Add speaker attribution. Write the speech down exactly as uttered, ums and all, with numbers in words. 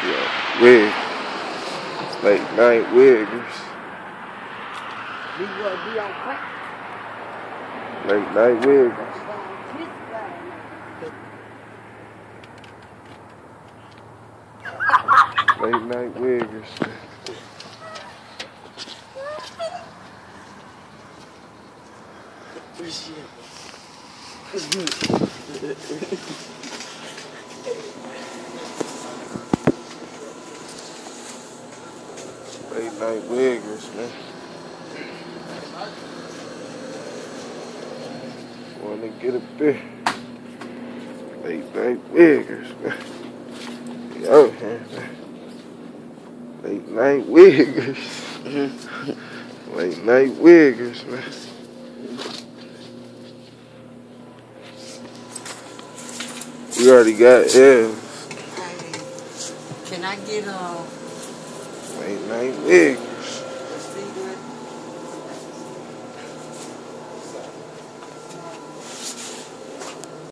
Speaker 1: Yeah, wig. Late night wiggers.
Speaker 2: We gonna be on crack.
Speaker 1: Late night wiggers. Late night wiggers. Late night wiggers, man. Wanna get a beer. Late night wiggers, man. Yo, man. Late night wiggers. Late night wiggers, man. We already got L's.
Speaker 2: Can I get a...
Speaker 1: Late night wiggers.